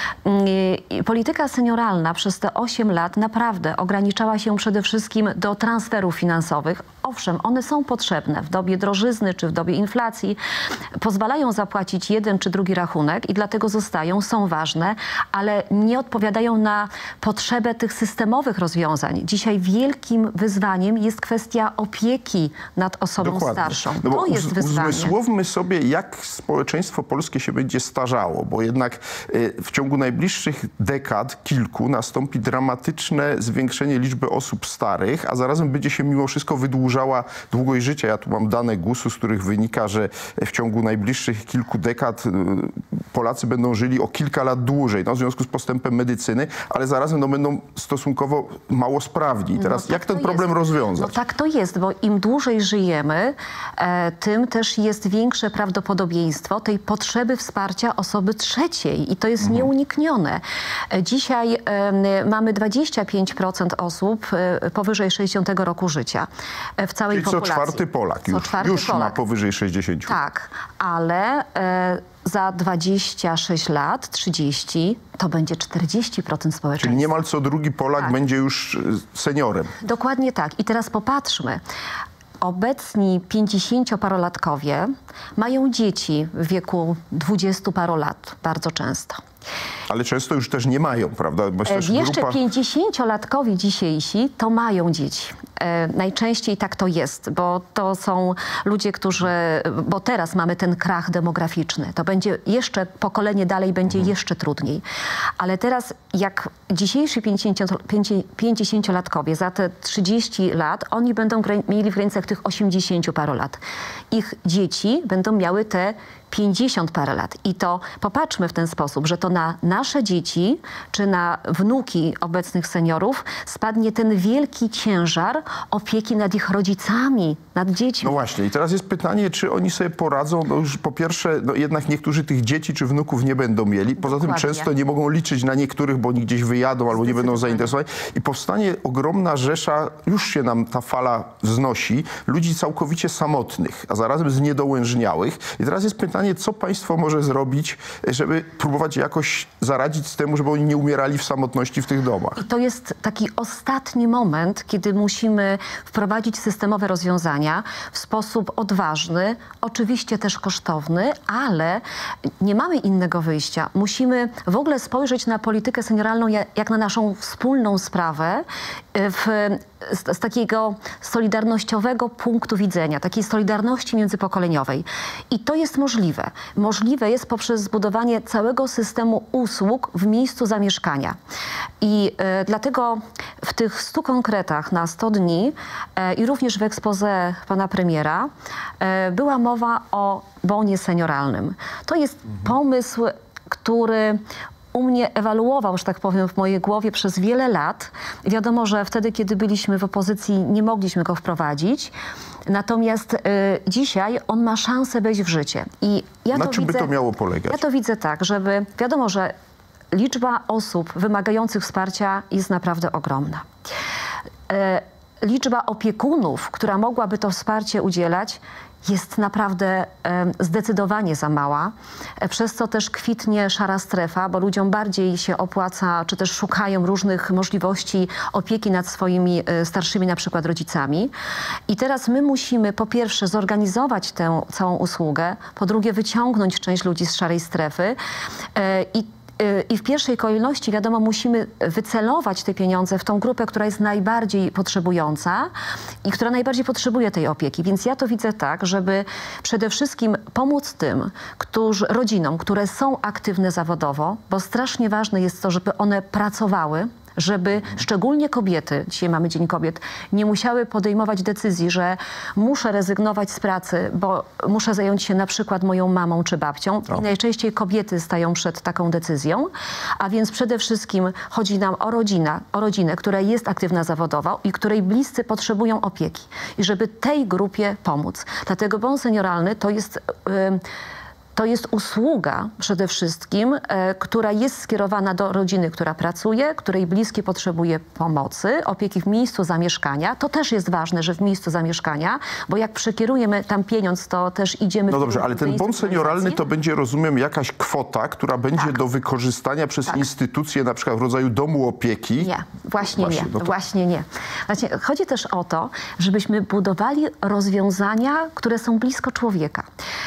I polityka senioralna przez te osiem lat naprawdę ograniczała się przede wszystkim do transferów finansowych. Owszem, one są potrzebne w dobie drożyzny czy w dobie inflacji, pozwalają zapłacić jeden czy drugi rachunek i dlatego zostają, są ważne, ale nie odpowiadają na potrzebę tych systemowych rozwiązań. Dzisiaj wielkim wyzwaniem jest kwestia opieki nad osobą Dokładnie. starszą. No to jest wyzwanie. Uzmysłówmy sobie, jak społeczeństwo polskie się będzie starzało, bo jednak y, w ciągu najbliższych dekad, kilku, nastąpi dramatyczne zwiększenie liczby osób starych, a zarazem będzie się mimo wszystko wydłużała długość życia. Ja tu mam dane gusu, z których wynika, że w ciągu najbliższych kilku dekad y, Polacy będą żyli o kilka lat dłużej, no, w związku z postępem medycyny, ale zarazem no, będą stosunkowo mało sprawni. I teraz no, tak jak ten jest. problem rozwiązać? No, tak to jest, bo im dłużej żyjemy, e, tym też jest większe prawdopodobieństwo tej potrzeby wsparcia osoby trzeciej i to jest mhm. nieuniknione. E, dzisiaj e, mamy dwadzieścia pięć procent osób e, powyżej sześćdziesiątego roku życia e, w całej Czyli populacji. co czwarty Polak już, co czwarty już Polak. ma powyżej sześćdziesięciu. Tak, ale e, za dwadzieścia sześć lat, trzydzieści, to będzie czterdzieści procent społeczeństwa. Czyli niemal co drugi Polak tak. będzie już seniorem. Dokładnie tak. I teraz popatrzmy. Obecni pięćdziesięcioparolatkowie mają dzieci w wieku dwudziestu paru lat, bardzo często. Ale często już też nie mają, prawda? Bo też Jeszcze grupa... pięćdziesięciolatkowi dzisiejsi to mają dzieci. E, najczęściej tak to jest, bo to są ludzie, którzy... Bo teraz mamy ten krach demograficzny. To będzie jeszcze, pokolenie dalej będzie mhm. jeszcze trudniej. Ale teraz jak dzisiejsi pięćdziesięciolatkowie za te trzydzieści lat, oni będą mieli w granicach tych osiemdziesięciu paru lat. Ich dzieci będą miały te pięćdziesiąt parę lat. I to popatrzmy w ten sposób, że to na nasze dzieci czy na wnuki obecnych seniorów spadnie ten wielki ciężar opieki nad ich rodzicami, nad dziećmi. No właśnie. I teraz jest pytanie, czy oni sobie poradzą. No już po pierwsze, no jednak niektórzy tych dzieci czy wnuków nie będą mieli. Poza Dokładnie. tym często nie mogą liczyć na niektórych, bo oni gdzieś wyjadą albo nie będą zainteresowani. I powstanie ogromna rzesza, już się nam ta fala wznosi, ludzi całkowicie samotnych, a zarazem zniedołężniałych. I teraz jest pytanie, co państwo może zrobić, żeby próbować jakoś zaradzić z temu, żeby oni nie umierali w samotności w tych domach. I to jest taki ostatni moment, kiedy musimy wprowadzić systemowe rozwiązania w sposób odważny, oczywiście też kosztowny, ale nie mamy innego wyjścia. Musimy w ogóle spojrzeć na politykę senioralną jak na naszą wspólną sprawę w, z, z takiego solidarnościowego punktu widzenia, takiej solidarności międzypokoleniowej. I to jest możliwe. Możliwe jest poprzez zbudowanie całego systemu usług w miejscu zamieszkania. I e, dlatego w tych stu konkretach na sto dni e, i również w exposé pana premiera e, była mowa o bonie senioralnym. To jest pomysł, który u mnie ewaluował, że tak powiem, w mojej głowie przez wiele lat. Wiadomo, że wtedy, kiedy byliśmy w opozycji, nie mogliśmy go wprowadzić. Natomiast y, dzisiaj on ma szansę wejść w życie. I ja Na to czym widzę, by to miało polegać? Ja to widzę tak, żeby... Wiadomo, że liczba osób wymagających wsparcia jest naprawdę ogromna. Y, liczba opiekunów, która mogłaby to wsparcie udzielać, jest naprawdę e, zdecydowanie za mała, e, przez co też kwitnie szara strefa, bo ludziom bardziej się opłaca, czy też szukają różnych możliwości opieki nad swoimi e, starszymi na przykład rodzicami. I teraz my musimy po pierwsze zorganizować tę całą usługę, po drugie wyciągnąć część ludzi z szarej strefy e, i I w pierwszej kolejności, wiadomo, musimy wycelować te pieniądze w tą grupę, która jest najbardziej potrzebująca i która najbardziej potrzebuje tej opieki. Więc ja to widzę tak, żeby przede wszystkim pomóc tym, którzy, rodzinom, które są aktywne zawodowo, bo strasznie ważne jest to, żeby one pracowały, żeby szczególnie kobiety, dzisiaj mamy Dzień Kobiet, nie musiały podejmować decyzji, że muszę rezygnować z pracy, bo muszę zająć się na przykład moją mamą czy babcią. I najczęściej kobiety stają przed taką decyzją, a więc przede wszystkim chodzi nam o rodzinę, o rodzinę, która jest aktywna zawodowo i której bliscy potrzebują opieki. I żeby tej grupie pomóc. Dlatego bon senioralny to jest... Yy, To jest usługa przede wszystkim, e, która jest skierowana do rodziny, która pracuje, której bliski potrzebuje pomocy, opieki w miejscu zamieszkania. To też jest ważne, że w miejscu zamieszkania, bo jak przekierujemy tam pieniądz, to też idziemy... No w dobrze, ale ten bon senioralny to będzie, rozumiem, jakaś kwota, która będzie Tak. do wykorzystania przez Tak. instytucje, na przykład w rodzaju domu opieki. Nie, właśnie, Właśnie, nie, no to- właśnie nie. Znaczy, chodzi też o to, żebyśmy budowali rozwiązania, które są blisko człowieka.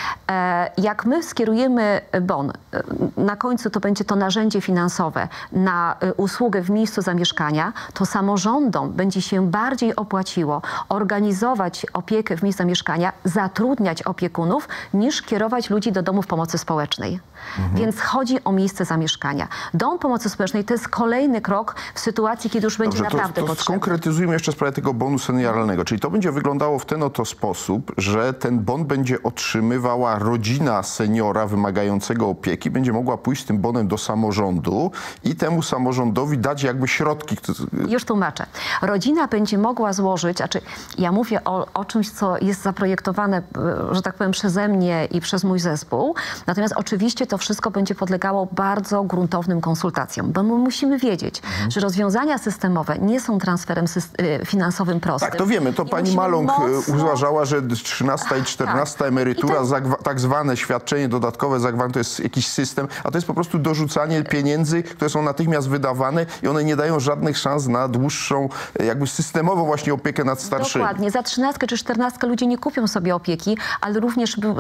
E, jak my skierujemy bon, e, na końcu to będzie to narzędzie finansowe na e, usługę w miejscu zamieszkania, to samorządom będzie się bardziej opłaciło organizować opiekę w miejscu zamieszkania, zatrudniać opiekunów, niż kierować ludzi do domów pomocy społecznej. Więc chodzi o miejsce zamieszkania. Dom pomocy społecznej to jest kolejny krok w sytuacji, kiedy już będzie Dobrze, to, naprawdę to potrzebny. skonkretyzujmy jeszcze sprawę tego bonu senioralnego. Czyli to będzie wyglądało w ten oto sposób, że ten bon będzie otrzymywała rodzina seniora wymagającego opieki, będzie mogła pójść z tym bonem do samorządu i temu samorządowi dać jakby środki. Już tłumaczę. Rodzina będzie mogła złożyć, znaczy ja mówię o, o czymś, co jest zaprojektowane, że tak powiem, przeze mnie i przez mój zespół. Natomiast oczywiście to wszystko będzie podlegało bardzo gruntownym konsultacjom, bo my musimy wiedzieć, mhm. że rozwiązania systemowe nie są transferem syst- finansowym prostym. Tak, to wiemy. To I pani musimy Maląg mocno... uważała, że trzynasta i czternasta tak. emerytura, I to... zagwa- tak zwane świadczenie dodatkowe, zagwa- to jest jakiś system, a to jest po prostu dorzucanie pieniędzy, które są natychmiast wydawane i one nie dają żadnych szans na dłuższą, jakby systemową właśnie opiekę nad starszymi. Dokładnie. Za trzynastkę czy czternastkę ludzie nie kupią sobie opieki, ale również by,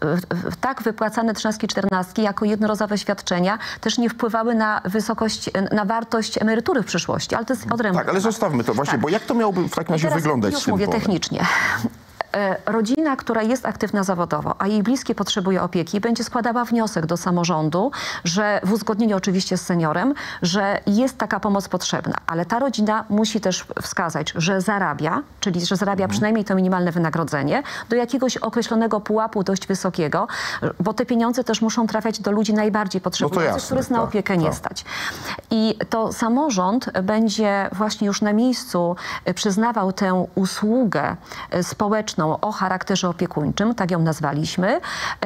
tak wypłacane trzynastki, czternastki jako jednorazowe świadczenia też nie wpływały na wysokość, na wartość emerytury w przyszłości, ale to jest odrębny Tak, ale temat. zostawmy to właśnie, Tak. bo jak to miałoby w takim razie Teraz wyglądać już z tym mówię bonem? technicznie. Rodzina, która jest aktywna zawodowo, a jej bliskie potrzebuje opieki, będzie składała wniosek do samorządu, że w uzgodnieniu oczywiście z seniorem, że jest taka pomoc potrzebna, ale ta rodzina musi też wskazać, że zarabia, czyli że zarabia mhm. przynajmniej to minimalne wynagrodzenie, do jakiegoś określonego pułapu dość wysokiego, bo te pieniądze też muszą trafiać do ludzi najbardziej potrzebujących, jasne, których na tak, opiekę tak. nie stać. I to samorząd będzie właśnie już na miejscu przyznawał tę usługę społeczną o charakterze opiekuńczym, tak ją nazwaliśmy,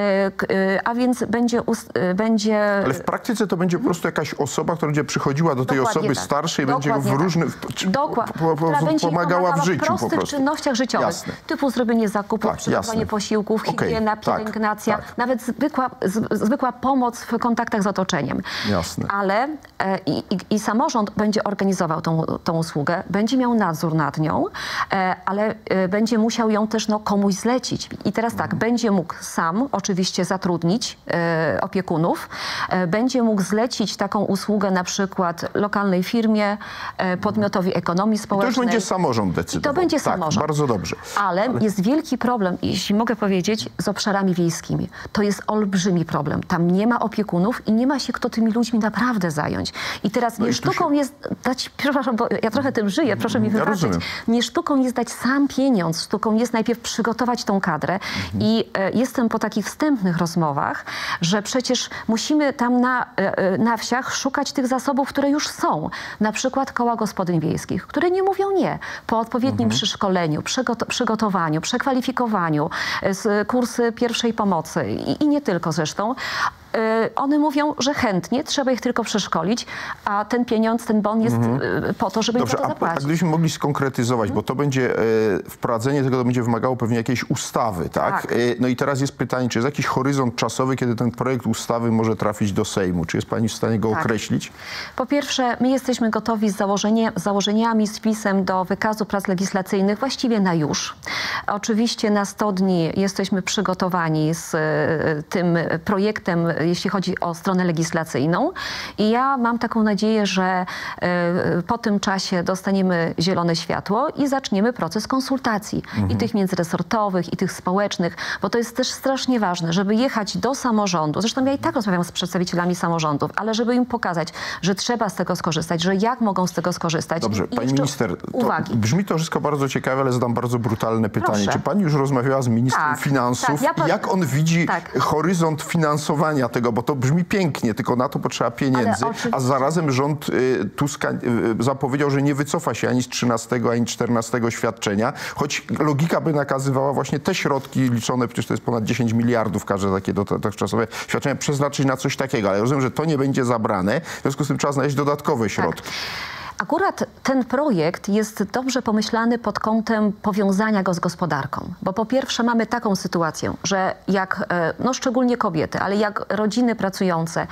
a więc będzie... będzie... Ale w praktyce to będzie po prostu jakaś osoba, która będzie przychodziła do tej Dokładnie osoby tak. starszej, Dokładnie będzie w tak. różnych... Dokładnie. Po, po, po, będzie pomagała w życiu w prostych po prostu. czynnościach życiowych, Jasne. typu zrobienie zakupów, Tak, przygotowanie jasne. posiłków, Okej, higiena, tak, pielęgnacja, tak. nawet zwykła, z, zwykła pomoc w kontaktach z otoczeniem. Jasne. Ale e, i, i, i samorząd będzie organizował tą, tą usługę, będzie miał nadzór nad nią, e, ale e, będzie musiał ją też no, komuś zlecić. I teraz tak, będzie mógł sam oczywiście zatrudnić e, opiekunów, e, będzie mógł zlecić taką usługę na przykład lokalnej firmie, e, podmiotowi ekonomii społecznej. I to już będzie samorząd decydował. I to będzie tak, samorząd. Bardzo dobrze. Ale, Ale jest wielki problem, jeśli mogę powiedzieć, z obszarami wiejskimi. To jest olbrzymi problem. Tam nie ma opiekunów i nie ma się kto tymi ludźmi naprawdę zająć. I teraz No nie i tu sztuką się... jest dać, przepraszam, bo ja trochę tym żyję, proszę mi Ja wybaczyć. rozumiem. Nie sztuką jest dać sam pieniądz, sztuką jest najpierw przygotować tą kadrę. Mhm. I e, jestem po takich wstępnych rozmowach, że przecież musimy tam na, e, na wsiach szukać tych zasobów, które już są. Na przykład koła gospodyń wiejskich, które nie mówią nie. Po odpowiednim mhm. przeszkoleniu, przygot przygotowaniu, przekwalifikowaniu, z kursy pierwszej pomocy i, i nie tylko zresztą. One mówią, że chętnie, trzeba ich tylko przeszkolić, a ten pieniądz, ten bon jest mhm. po to, żeby Dobrze, im za to zapłacić. A gdybyśmy mogli skonkretyzować, mhm. bo to będzie, e, wprowadzenie tego to będzie wymagało pewnie jakiejś ustawy, tak? tak. E, no i teraz jest pytanie, czy jest jakiś horyzont czasowy, kiedy ten projekt ustawy może trafić do Sejmu? Czy jest pani w stanie go tak. określić? Po pierwsze, my jesteśmy gotowi z założenie, założeniami, z wpisem do wykazu prac legislacyjnych właściwie na już. Oczywiście na sto dni jesteśmy przygotowani z e, tym projektem, jeśli chodzi o stronę legislacyjną. I ja mam taką nadzieję, że y, po tym czasie dostaniemy zielone światło i zaczniemy proces konsultacji. Mhm. I tych międzyresortowych, i tych społecznych, bo to jest też strasznie ważne, żeby jechać do samorządu. Zresztą ja i tak rozmawiam z przedstawicielami samorządów, ale żeby im pokazać, że trzeba z tego skorzystać, że jak mogą z tego skorzystać. Dobrze, I pani minister, to uwagi. Brzmi to wszystko bardzo ciekawe, ale zadam bardzo brutalne pytanie. Proszę. Czy pani już rozmawiała z ministrem tak, finansów? Tak, ja jak on widzi tak. horyzont finansowania tego, bo to brzmi pięknie, tylko na to potrzeba pieniędzy, a zarazem rząd y, Tuska y, zapowiedział, że nie wycofa się ani z trzynastego, ani czternastego świadczenia, choć logika by nakazywała właśnie te środki liczone, przecież to jest ponad dziesięć miliardów każde takie dotychczasowe świadczenia, przeznaczyć na coś takiego, ale rozumiem, że to nie będzie zabrane, w związku z tym trzeba znaleźć dodatkowe środki. Tak. Akurat ten projekt jest dobrze pomyślany pod kątem powiązania go z gospodarką. Bo po pierwsze mamy taką sytuację, że jak, no szczególnie kobiety, ale jak rodziny pracujące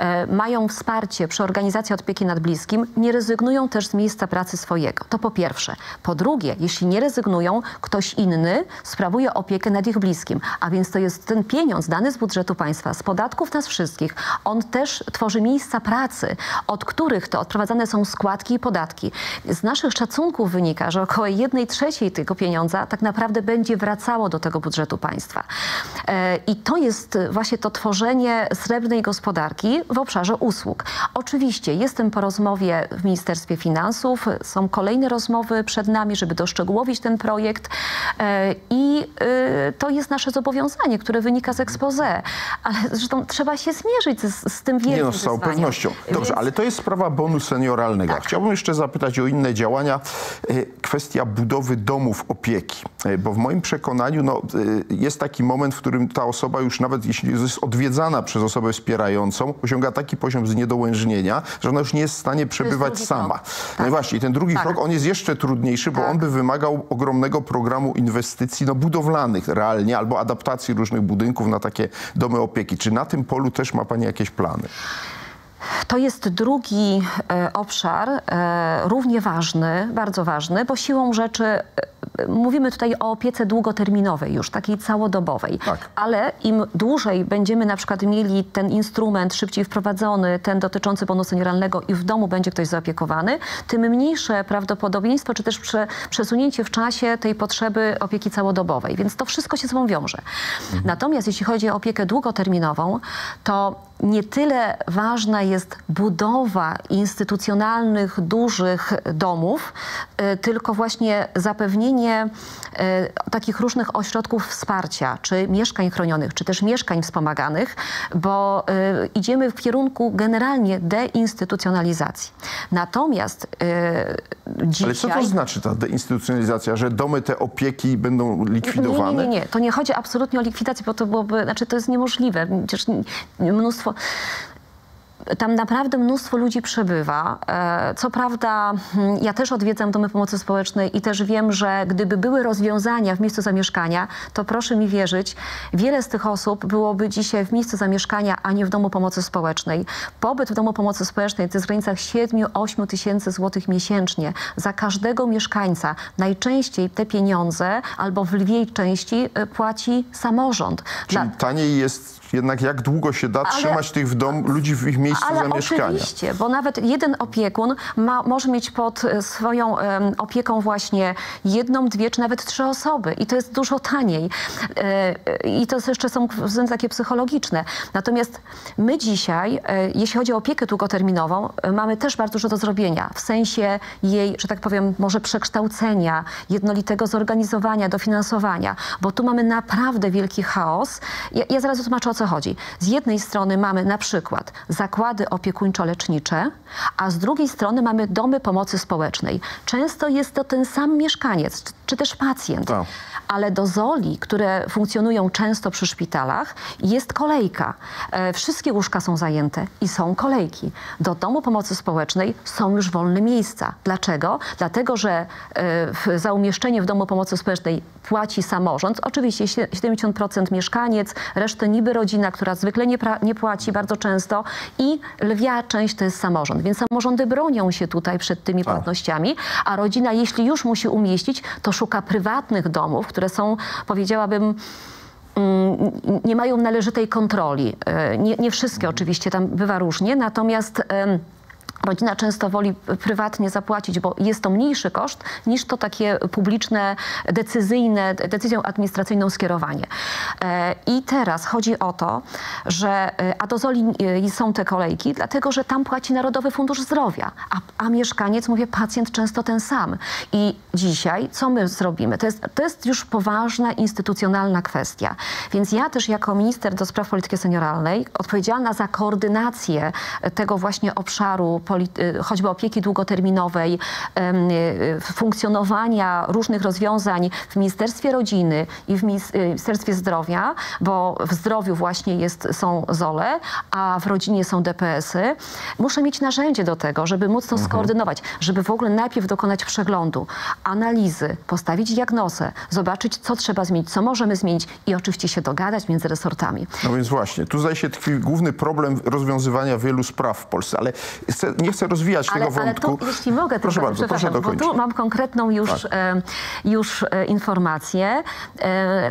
mają wsparcie przy organizacji opieki nad bliskim, nie rezygnują też z miejsca pracy swojego. To po pierwsze. Po drugie, jeśli nie rezygnują, ktoś inny sprawuje opiekę nad ich bliskim. A więc to jest ten pieniądz dany z budżetu państwa, z podatków nas wszystkich. On też tworzy miejsca pracy, od których to odprowadzane są składki i podatki. Z naszych szacunków wynika, że około jednej trzeciej tego pieniądza tak naprawdę będzie wracało do tego budżetu państwa. I to jest właśnie to tworzenie srebrnej gospodarki w obszarze usług. Oczywiście jestem po rozmowie w Ministerstwie Finansów, są kolejne rozmowy przed nami, żeby doszczegółowić ten projekt i to jest nasze zobowiązanie, które wynika z exposé. Ale zresztą trzeba się zmierzyć z, z tym wielkim Nie no, z całą wyzwaniem. pewnością. Dobrze, Więc... ale to jest sprawa bonu senioralnego. Tak. Chciałbym jeszcze zapytać o inne działania. Kwestia budowy domów opieki. Bo w moim przekonaniu no, jest taki moment, w którym ta osoba już nawet jeśli jest odwiedzana przez osobę wspierającą, osiąga taki poziom zniedołężnienia, że ona już nie jest w stanie przebywać sama. Tak. No i właśnie, ten drugi tak. krok, on jest jeszcze trudniejszy, bo tak. on by wymagał ogromnego programu inwestycji no, budowlanych realnie, albo adaptacji różnych budynków na takie domy opieki. Czy na tym polu też ma pani jakieś plany? To jest drugi e, obszar, e, równie ważny, bardzo ważny, bo siłą rzeczy e, mówimy tutaj o opiece długoterminowej już, takiej całodobowej. Tak. Ale im dłużej będziemy na przykład mieli ten instrument szybciej wprowadzony, ten dotyczący bonu senioralnego i w domu będzie ktoś zaopiekowany, tym mniejsze prawdopodobieństwo, czy też prze, przesunięcie w czasie tej potrzeby opieki całodobowej. Więc to wszystko się ze sobą wiąże. Mhm. Natomiast jeśli chodzi o opiekę długoterminową, to nie tyle ważna jest budowa instytucjonalnych, dużych domów, y, tylko właśnie zapewnienie y, takich różnych ośrodków wsparcia, czy mieszkań chronionych, czy też mieszkań wspomaganych, bo y, idziemy w kierunku generalnie deinstytucjonalizacji. Natomiast y, dzisiaj... Ale co to znaczy ta deinstytucjonalizacja, że domy te opieki będą likwidowane? Nie, nie, nie, nie. To nie chodzi absolutnie o likwidację, bo to byłoby, znaczy to jest niemożliwe. Przecież mnóstwo Tam naprawdę mnóstwo ludzi przebywa. Co prawda ja też odwiedzam domy pomocy społecznej i też wiem, że gdyby były rozwiązania w miejscu zamieszkania, to proszę mi wierzyć, wiele z tych osób byłoby dzisiaj w miejscu zamieszkania, a nie w domu pomocy społecznej. Pobyt w domu pomocy społecznej to jest w granicach siedem do ośmiu tysięcy złotych miesięcznie za każdego mieszkańca. Najczęściej te pieniądze albo w lwiej części płaci samorząd. Czyli Dla... taniej jest jednak jak długo się da Ale- trzymać tych w dom, ludzi w ich miejscu Ale zamieszkania. oczywiście, bo nawet jeden opiekun ma, może mieć pod swoją em, opieką właśnie jedną, dwie czy nawet trzy osoby i to jest dużo taniej. E, I to jeszcze są względy takie psychologiczne. Natomiast my dzisiaj, e, jeśli chodzi o opiekę długoterminową, e, mamy też bardzo dużo do zrobienia w sensie jej, że tak powiem, może przekształcenia, jednolitego zorganizowania, dofinansowania, bo tu mamy naprawdę wielki chaos. Ja, ja zaraz wytłumaczę, o co chodzi. Z jednej strony mamy na przykład zakłady opiekuńczo-lecznicze, a z drugiej strony mamy domy pomocy społecznej. Często jest to ten sam mieszkaniec, czy, czy też pacjent. Tak. Ale do zoli, które funkcjonują często przy szpitalach, jest kolejka. E, wszystkie łóżka są zajęte i są kolejki. Do domu pomocy społecznej są już wolne miejsca. Dlaczego? Dlatego, że e, w, za umieszczenie w domu pomocy społecznej płaci samorząd. Oczywiście siedemdziesiąt procent mieszkaniec, resztę niby rodzina, która zwykle nie, pra, nie płaci bardzo często i lwia część to jest samorząd. Więc samorządy bronią się tutaj przed tymi Tak. płatnościami, a rodzina, jeśli już musi umieścić, to szuka prywatnych domów, które są, powiedziałabym, nie mają należytej kontroli. Nie, nie wszystkie oczywiście, tam bywa różnie, natomiast rodzina często woli prywatnie zapłacić, bo jest to mniejszy koszt niż to takie publiczne, decyzyjne, decyzją administracyjną skierowanie. I teraz chodzi o to, że a do zoli są te kolejki, dlatego że tam płaci Narodowy Fundusz Zdrowia, a, a mieszkaniec, mówię, pacjent często ten sam. I dzisiaj co my zrobimy? To jest, to jest już poważna, instytucjonalna kwestia. Więc ja też jako minister do spraw polityki senioralnej, odpowiedzialna za koordynację tego właśnie obszaru choćby opieki długoterminowej, funkcjonowania różnych rozwiązań w Ministerstwie Rodziny i w Ministerstwie Zdrowia, bo w zdrowiu właśnie jest, są zole, a w rodzinie są D P S-y. Muszę mieć narzędzie do tego, żeby móc to mhm. skoordynować, żeby w ogóle najpierw dokonać przeglądu, analizy, postawić diagnozę, zobaczyć, co trzeba zmienić, co możemy zmienić i oczywiście się dogadać między resortami. No więc właśnie, tu zdaje się tkwi główny problem rozwiązywania wielu spraw w Polsce, ale chcę, nie chcę rozwijać ale, tego wątku. Ale tu, jeśli mogę, proszę to, bardzo, proszę bo dokończyć. tu mam konkretną już, tak. e, już e, informację. E,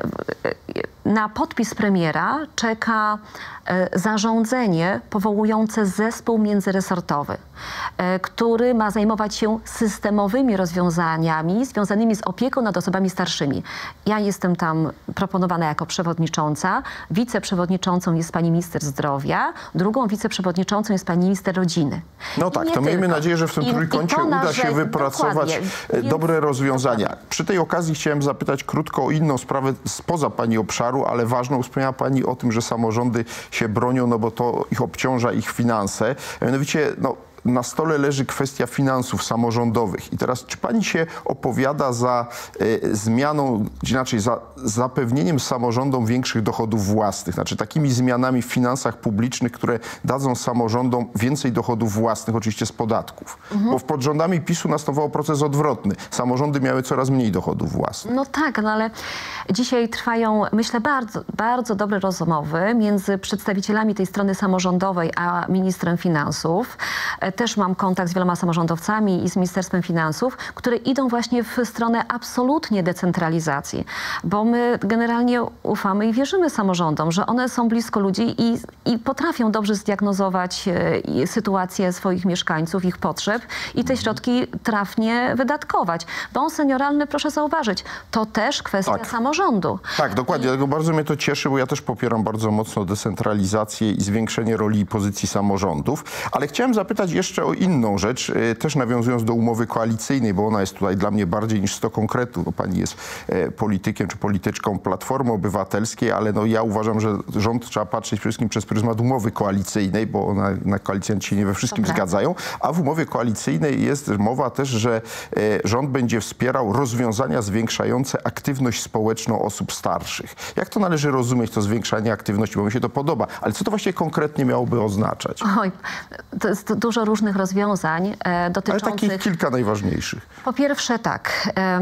na podpis premiera czeka e, zarządzenie powołujące zespół międzyresortowy, e, który ma zajmować się systemowymi rozwiązaniami związanymi z opieką nad osobami starszymi. Ja jestem tam proponowana jako przewodnicząca. Wiceprzewodniczącą jest pani minister zdrowia, drugą wiceprzewodniczącą jest pani minister rodziny. No tak, to tylko. Miejmy nadzieję, że w tym I, trójkącie i uda się wypracować więc... dobre rozwiązania. Przy tej okazji chciałem zapytać krótko o inną sprawę spoza pani obszaru, ale ważną. Wspomniała pani o tym, że samorządy się bronią, no bo to ich obciąża ich finanse. Mianowicie, no, na stole leży kwestia finansów samorządowych. I teraz, czy pani się opowiada za y, zmianą, inaczej za zapewnieniem samorządom większych dochodów własnych? Znaczy takimi zmianami w finansach publicznych, które dadzą samorządom więcej dochodów własnych, oczywiście z podatków. Mhm. Bo pod rządami PiSu następował proces odwrotny. Samorządy miały coraz mniej dochodów własnych. No tak, no ale dzisiaj trwają, myślę, bardzo, bardzo dobre rozmowy między przedstawicielami tej strony samorządowej a ministrem finansów. Też mam kontakt z wieloma samorządowcami i z Ministerstwem Finansów, które idą właśnie w stronę absolutnie decentralizacji, bo my generalnie ufamy i wierzymy samorządom, że one są blisko ludzi i, i potrafią dobrze zdiagnozować e, sytuację swoich mieszkańców, ich potrzeb i te środki trafnie wydatkować. Dom senioralny, proszę zauważyć, to też kwestia tak. samorządu. Tak, dokładnie. Dlatego bardzo mnie to cieszy, bo ja też popieram bardzo mocno decentralizację i zwiększenie roli i pozycji samorządów. Ale chciałem zapytać jeszcze o inną rzecz, e, też nawiązując do umowy koalicyjnej, bo ona jest tutaj dla mnie bardziej niż sto konkretów, bo pani jest e, politykiem czy polityczką Platformy Obywatelskiej, ale no ja uważam, że rząd trzeba patrzeć przede wszystkim przez pryzmat umowy koalicyjnej, bo ona, na koalicjanci się nie we wszystkim Dobra. zgadzają, a w umowie koalicyjnej jest mowa też, że e, rząd będzie wspierał rozwiązania zwiększające aktywność społeczną osób starszych. Jak to należy rozumieć, to zwiększanie aktywności, bo mi się to podoba, ale co to właściwie konkretnie miałoby oznaczać? Oj, to jest dużo różnych rozwiązań e, Ale dotyczących... takich kilka najważniejszych. Po pierwsze tak, em,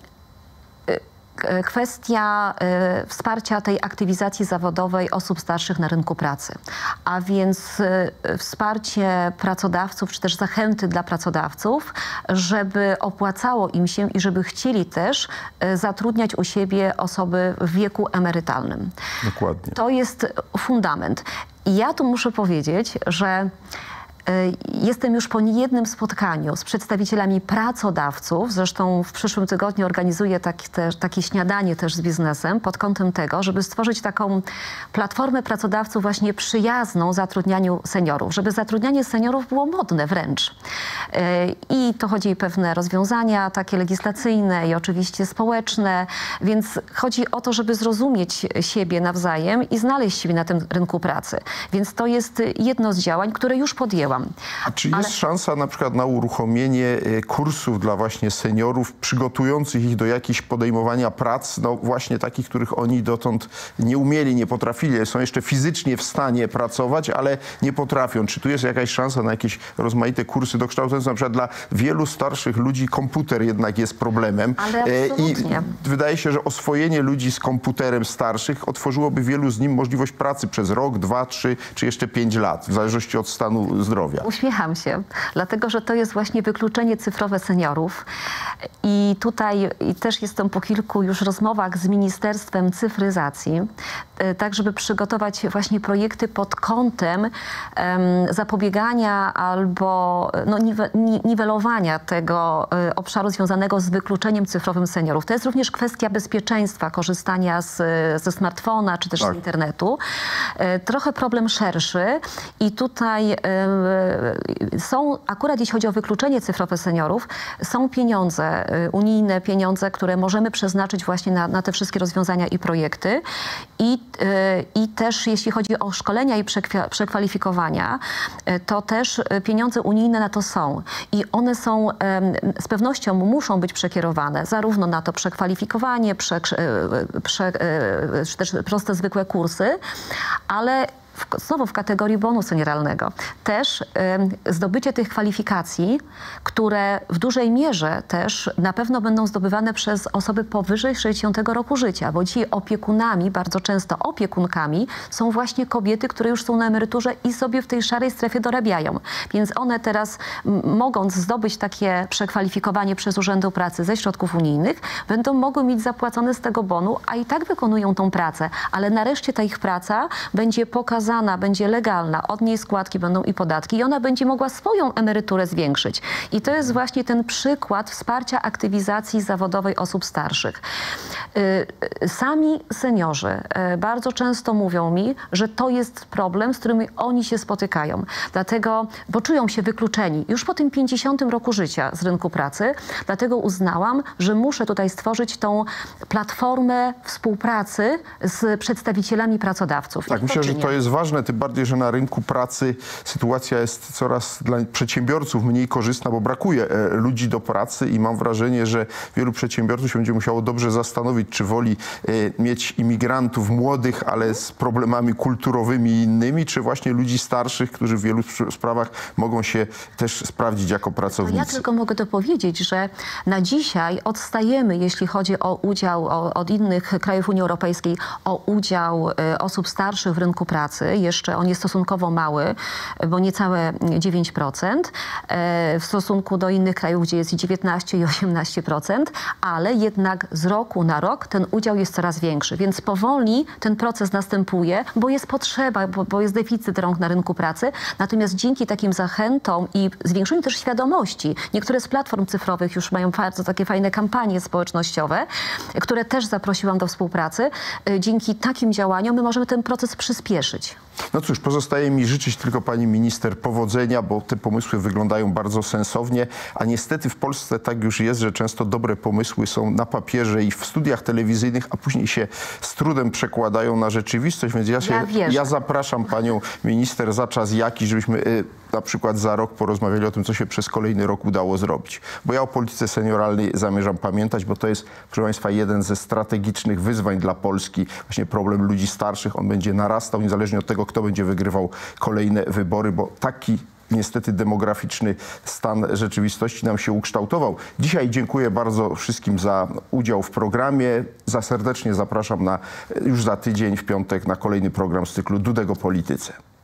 kwestia y, wsparcia tej aktywizacji zawodowej osób starszych na rynku pracy, a więc y, wsparcie pracodawców, czy też zachęty dla pracodawców, żeby opłacało im się i żeby chcieli też y, zatrudniać u siebie osoby w wieku emerytalnym. Dokładnie. To jest fundament. I ja tu muszę powiedzieć, że jestem już po niejednym spotkaniu z przedstawicielami pracodawców. Zresztą w przyszłym tygodniu organizuję taki też, takie śniadanie też z biznesem pod kątem tego, żeby stworzyć taką platformę pracodawców właśnie przyjazną zatrudnianiu seniorów. Żeby zatrudnianie seniorów było modne wręcz. I to chodzi o pewne rozwiązania takie legislacyjne i oczywiście społeczne. Więc chodzi o to, żeby zrozumieć siebie nawzajem i znaleźć siebie na tym rynku pracy. Więc to jest jedno z działań, które już podjęłam. A czy jest Ale... szansa na przykład na uruchomienie kursów dla właśnie seniorów, przygotujących ich do jakichś podejmowania prac, no właśnie takich, których oni dotąd nie umieli, nie potrafili, są jeszcze fizycznie w stanie pracować, ale nie potrafią. Czy tu jest jakaś szansa na jakieś rozmaite kursy dokształcające? Na przykład dla wielu starszych ludzi komputer jednak jest problemem. Ale absolutnie. I wydaje się, że oswojenie ludzi z komputerem starszych otworzyłoby wielu z nim możliwość pracy przez rok, dwa, trzy, czy jeszcze pięć lat, w zależności od stanu zdrowia. Uśmiecham się, dlatego że to jest właśnie wykluczenie cyfrowe seniorów. I tutaj i też jestem po kilku już rozmowach z Ministerstwem Cyfryzacji, tak żeby przygotować właśnie projekty pod kątem um, zapobiegania albo no, niwe, ni, niwelowania tego um, obszaru związanego z wykluczeniem cyfrowym seniorów. To jest również kwestia bezpieczeństwa, korzystania z, ze smartfona czy też tak. z internetu. Um, trochę problem szerszy i tutaj um, są, akurat jeśli chodzi o wykluczenie cyfrowe seniorów, są pieniądze, unijne pieniądze, które możemy przeznaczyć właśnie na, na te wszystkie rozwiązania i projekty. I, i też jeśli chodzi o szkolenia i przekwalifikowania, to też pieniądze unijne na to są. I one są, z pewnością muszą być przekierowane zarówno na to przekwalifikowanie, prze, prze, czy też proste, zwykłe kursy, ale W, znowu w kategorii bonu senioralnego. Też y, zdobycie tych kwalifikacji, które w dużej mierze też na pewno będą zdobywane przez osoby powyżej sześćdziesiątego roku życia, bo dzisiaj opiekunami, bardzo często opiekunkami są właśnie kobiety, które już są na emeryturze i sobie w tej szarej strefie dorabiają. Więc one teraz, m, mogąc zdobyć takie przekwalifikowanie przez Urzędy Pracy ze środków unijnych, będą mogły mieć zapłacone z tego bonu, a i tak wykonują tą pracę, ale nareszcie ta ich praca będzie pokazana, będzie legalna, od niej składki będą i podatki i ona będzie mogła swoją emeryturę zwiększyć. I to jest właśnie ten przykład wsparcia aktywizacji zawodowej osób starszych. Sami seniorzy bardzo często mówią mi, że to jest problem, z którym oni się spotykają. Dlatego, bo czują się wykluczeni już po tym pięćdziesiątym roku życia z rynku pracy. Dlatego uznałam, że muszę tutaj stworzyć tą platformę współpracy z przedstawicielami pracodawców. Tak, myślę, że to jest ważne, tym bardziej, że na rynku pracy sytuacja jest coraz dla przedsiębiorców mniej korzystna, bo brakuje e, ludzi do pracy i mam wrażenie, że wielu przedsiębiorców się będzie musiało dobrze zastanowić, czy woli e, mieć imigrantów młodych, ale z problemami kulturowymi i innymi, czy właśnie ludzi starszych, którzy w wielu sprawach mogą się też sprawdzić jako pracownicy. Ja tylko mogę dopowiedzieć, że na dzisiaj odstajemy, jeśli chodzi o udział o, od innych krajów Unii Europejskiej, o udział e, osób starszych w rynku pracy. Jeszcze on jest stosunkowo mały, bo niecałe dziewięć procent w stosunku do innych krajów, gdzie jest i dziewiętnaście i osiemnaście procent, ale jednak z roku na rok ten udział jest coraz większy, więc powoli ten proces następuje, bo jest potrzeba, bo, bo jest deficyt rąk na rynku pracy. Natomiast dzięki takim zachętom i zwiększeniu też świadomości, niektóre z platform cyfrowych już mają bardzo takie fajne kampanie społecznościowe, które też zaprosiłam do współpracy. Dzięki takim działaniom my możemy ten proces przyspieszyć. No cóż, pozostaje mi życzyć tylko pani minister powodzenia, bo te pomysły wyglądają bardzo sensownie, a niestety w Polsce tak już jest, że często dobre pomysły są na papierze i w studiach telewizyjnych, a później się z trudem przekładają na rzeczywistość, więc ja, się, Ja wierzę. ja zapraszam panią minister za czas jakiś, żebyśmy y, na przykład za rok porozmawiali o tym, co się przez kolejny rok udało zrobić. Bo ja o polityce senioralnej zamierzam pamiętać, bo to jest, proszę państwa, jeden ze strategicznych wyzwań dla Polski. Właśnie problem ludzi starszych, on będzie narastał niezależnie od tego, kto będzie wygrywał kolejne wybory, bo taki niestety demograficzny stan rzeczywistości nam się ukształtował. Dzisiaj dziękuję bardzo wszystkim za udział w programie. Za serdecznie zapraszam na już za tydzień w piątek na kolejny program z cyklu Dudek o Polityce.